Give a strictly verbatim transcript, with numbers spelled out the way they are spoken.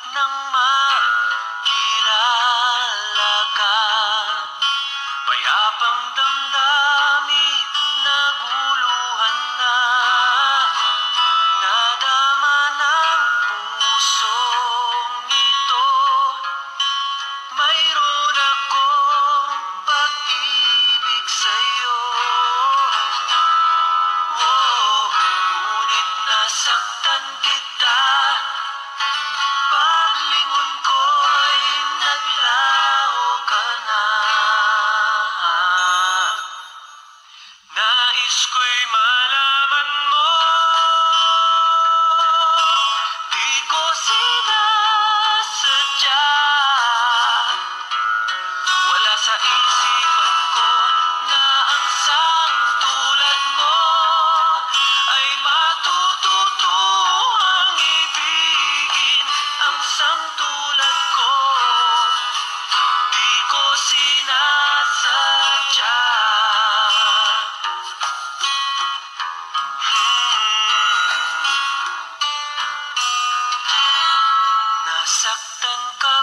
nang makilala ka. Payapang damdamin naguluhan na, nadama ng pusong ito. Mayroon akong pag-ibig sa'yo. Oh, ngunit nasaktan kita. Paglingon ko'y naglaho ka na. Nais ko'y malaman mo, di ko sinasadya. Wala sa isipan ko na ang sang tulad mo ay matututuhang ibigin. Ang sang tulad ko, di ko sinasadya. Hmm. Nasaktan ka